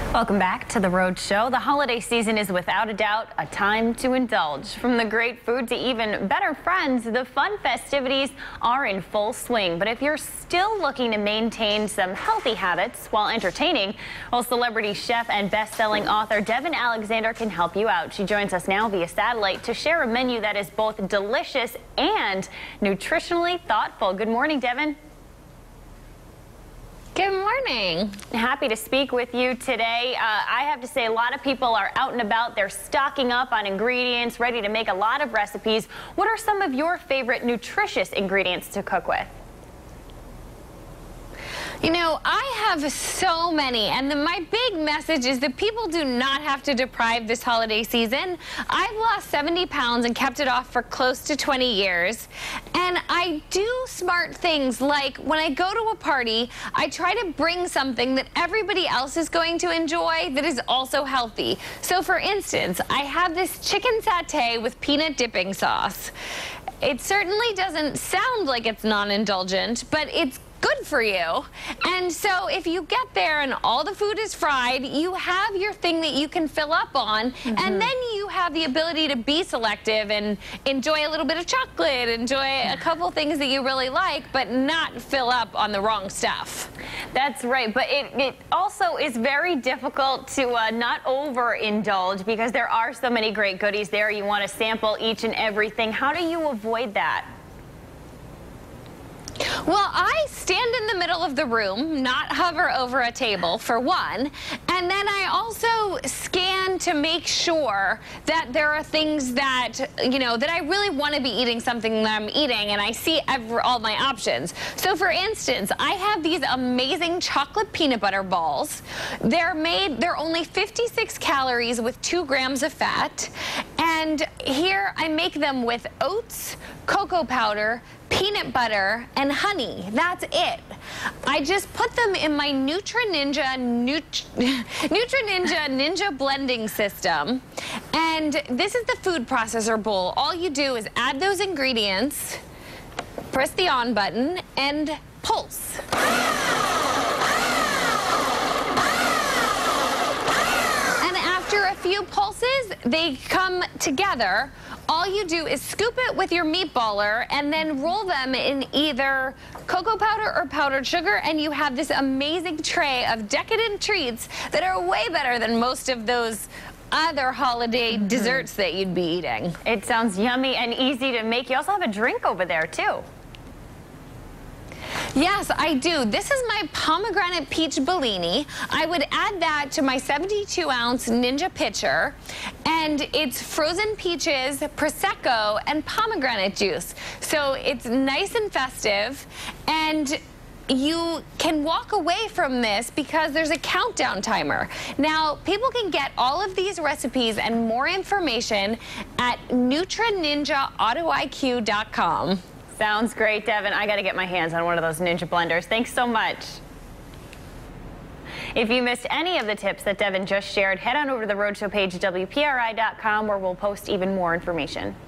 Welcome back to the Rhode Show. The holiday season is without a doubt a time to indulge. From the great food to even better friends, the fun festivities are in full swing. But if you're still looking to maintain some healthy habits while entertaining, well, celebrity chef and best-selling author Devin Alexander can help you out. She joins us now via satellite to share a menu that is both delicious and nutritionally thoughtful. Good morning, Devin. Good morning. Happy to speak with you today. I have to say, a lot of people are out and about. They're stocking up on ingredients, ready to make a lot of recipes. What are some of your favorite nutritious ingredients to cook with? You know, I have so many, and my big message is that people do not have to deprive this holiday season. I've lost 70 pounds and kept it off for close to 20 years, and I do smart things like when I go to a party, I try to bring something that everybody else is going to enjoy that is also healthy. So for instance, I have this chicken satay with peanut dipping sauce. It certainly doesn't sound like it's non-indulgent, but it's good for you. And so if you get there and all the food is fried, you have your thing that you can fill up on, and then you have the ability to be selective and enjoy a little bit of chocolate, enjoy a couple things that you really like, but not fill up on the wrong stuff. That's right, but it also is very difficult to not overindulge because there are so many great goodies there. You want to sample each and everything. How do you avoid that? Well, I stand in the middle of the room, not hover over a table, for one, and then I also scan to make sure that there are things that, you know, that I really want to be eating something that I'm eating, and I see all my options. So, for instance, I have these amazing chocolate peanut butter balls. They're only 56 calories with 2 grams of fat, and here I make them with oats, cocoa powder, peanut butter, and honey. That's it. I just put them in my Ninja Ninja blending system, and this is the food processor bowl. All you do is add those ingredients, press the on button, and pulse. And after a few pulses, they come together. All you do is scoop it with your meatballer and then roll them in either cocoa powder or powdered sugar, and you have this amazing tray of decadent treats that are way better than most of those other holiday desserts that you'd be eating. It sounds yummy and easy to make. You also have a drink over there, too. Yes, I do. This is my pomegranate peach Bellini. I would add that to my 72-ounce Ninja pitcher, and it's frozen peaches, Prosecco, and pomegranate juice. So it's nice and festive, and you can walk away from this because there's a countdown timer. Now, people can get all of these recipes and more information at NutriNinjaAutoIQ.com. Sounds great, Devin. I got to get my hands on one of those Ninja blenders. Thanks so much. If you missed any of the tips that Devin just shared, head on over to the Rhode Show page at WPRI.com, where we'll post even more information.